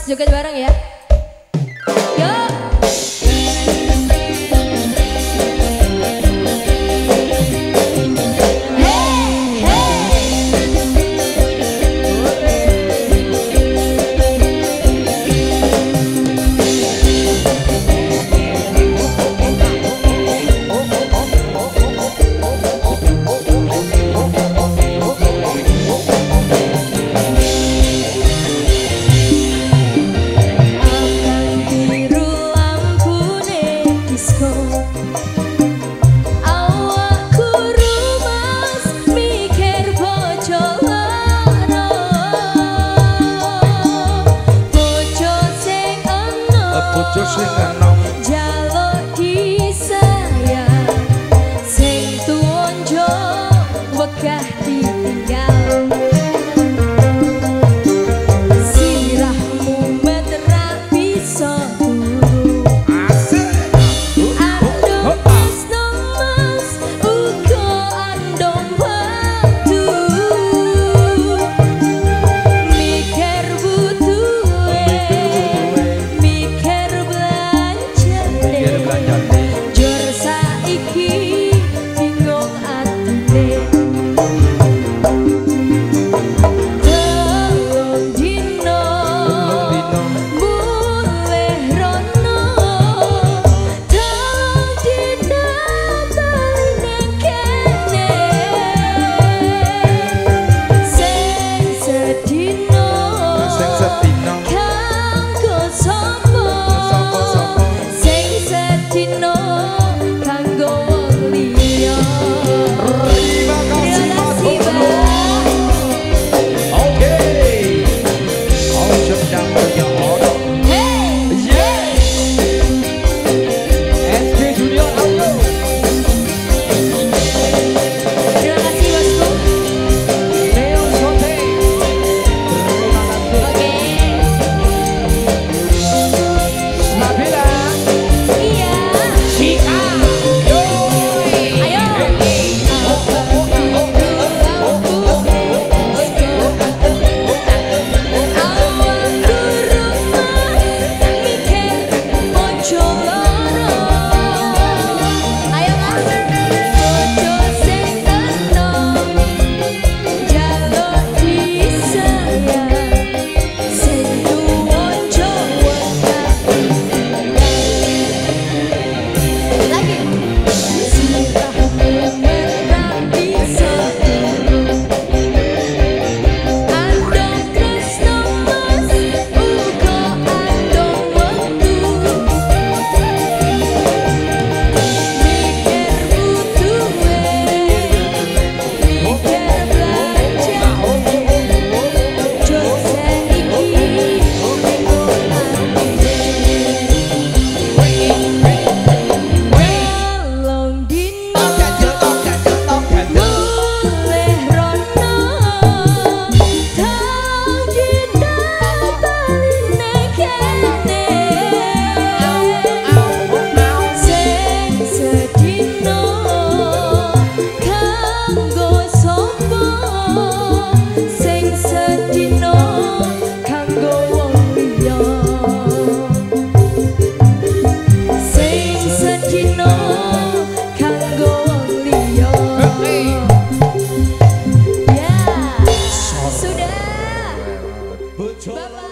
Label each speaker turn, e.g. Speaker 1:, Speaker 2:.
Speaker 1: joget bareng ya. Yuk. Jaluk disayang sing tuonjo wegah ditinggal sirahmu metra bisa turu andong tresno mas uga andong waktu mikir butuhe jur saiki bingung atine telung dino mulih rono telung dino bali ning kene sing sedino kanggo sapa sing sedino kanggo wong liya. Terima kasih Bang.
Speaker 2: Oke. Oh sedang berjodoh.
Speaker 1: Hey,
Speaker 2: yeah. SG Junior Auto.
Speaker 1: terima kasih bosku.
Speaker 2: Leo Sote. Terima kasih.
Speaker 1: Oke.
Speaker 2: Nabila.
Speaker 1: Iya.
Speaker 2: Cia.
Speaker 1: Ayo. Sudah.
Speaker 2: Bye-bye.